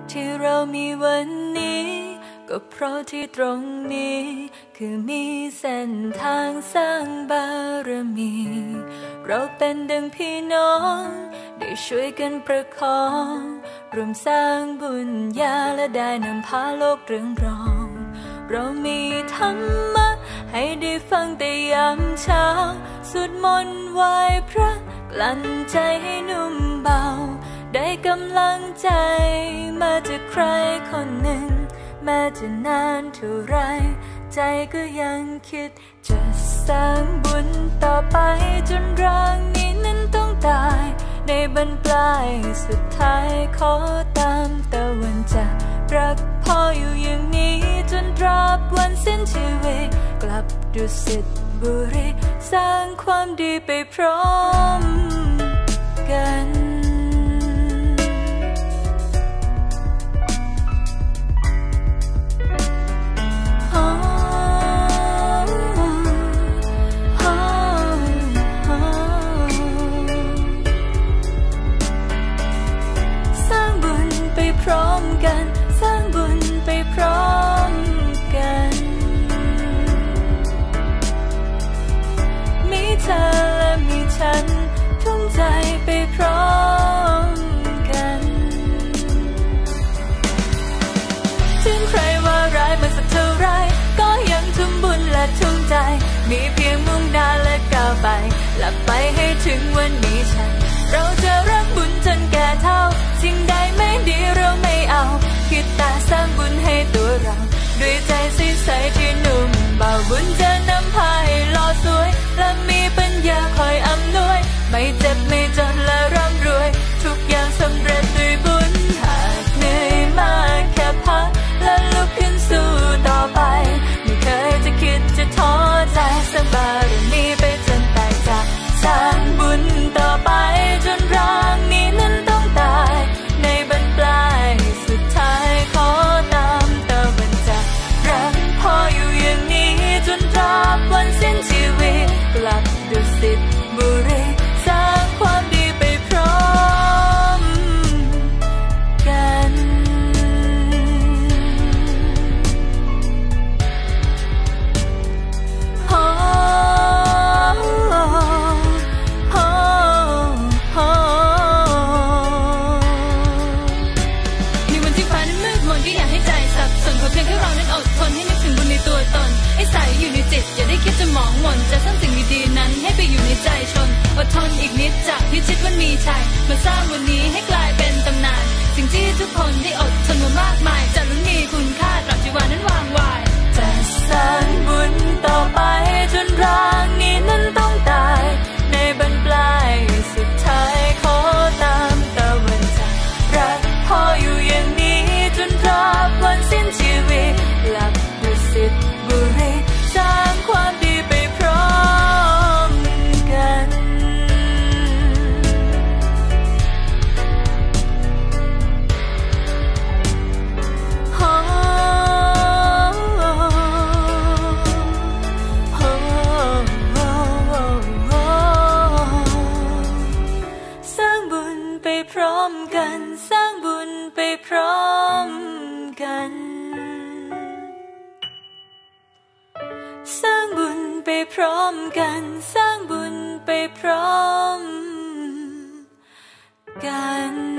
ที่เรามีวันนี้ก็เพราะที่ตรงนี้คือมีเส้นทางสร้างบารมีเราเป็นดังพี่น้องได้ช่วยกันประคองรวมสร้างบุญญาและได้นำพาโลกเรืองรองเรามีธรรมะให้ได้ฟังแต่ยามเช้าสวดมนต์ไหว้พระกลั่นใจให้นุ่มเบาได้กำลังใจมาจากใครคนหนึ่งแม้จะนานเท่าไรใจก็ยังคิดจะสร้างบุญต่อไปจนร่างนี้นั้นต้องตายในบรรปลายสุดท้ายขอตามตะวันจะรักพ่ออยู่อย่างนี้จนตราบวันสิ้นชีวิตกลับดุสิตบุรีสร้างความดีไปพร้อมกันพร้อมกันสร้างบุญไปพร้อมกันมีเธอและมีฉันทุ่มใจไปพร้อมกันถึงใครว่าร้ายมาสักเท่าไรก็ยังทุ่มบุญและทุ่มใจมีเพียงมุ่งหน้าและก้าวไปหลับไปให้ถึงวันนี้ฉันเราจะรักบุญจนแก่เท่าสิ่งใดไม่ดีเราไม่เอาคิดแต่สร้างบุญให้ตัวเราด้วยใจใสๆที่นุ่มเบาบุญจะนำพาให้หล่อสวยและมีปัญญาคอยอำนวยไม่เจ็บไม่จนและร่ำรวยทุกอย่างสำเร็จด้วยบุญหากเหนื่อยมากแค่พักและลุกขึ้นสู้ต่อไปไม่เคยจะคิดจะท้อใจสร้างบารมีไปจนตายจากสร้างบุญต่อไปจนร่างนี้นั้นต้องตายในบรรปลายสุดท้ายขอตามตะวันจากรักพ่ออยู่อย่างนี้จนตราบวันสิ้นชีวิตกลับดุสิตบุรีสร้างความดีไปพร้อมกันเพียงแค่เรานั้นอดทนให้นึกถึงบุญในตัวตนให้ใส่อยู่ในจิตอย่าได้คิดจะหมองหม่นจะสร้างสิ่งดีๆนั้นให้ไปอยู่ในใจชนอดทนอีกนิดจะพิชิตวันมีชัยมาสร้างวันนี้ให้กลายเป็นตำนานสิ่งที่ทุกคนได้อดทนมามากมายจะล้วนมีคุณค่าตราบชีวานั้นวางวายจะสร้างบุญต่อไปจนร่างนี้นั้นต้องตายในบรรปลายสุดท้ายขอตามตะวันจากรักพ่ออยู่อย่างนี้จนตราบวันสิ้นชีวิตหลับดุสิตบุรีสร้างความดีไปพร้อมกันสร้างบุญไปพร้อมกันสร้างบุญไปพร้อมกันสร้างบุญไปพร้อมกันสร้างบุญไปพร้อมกัน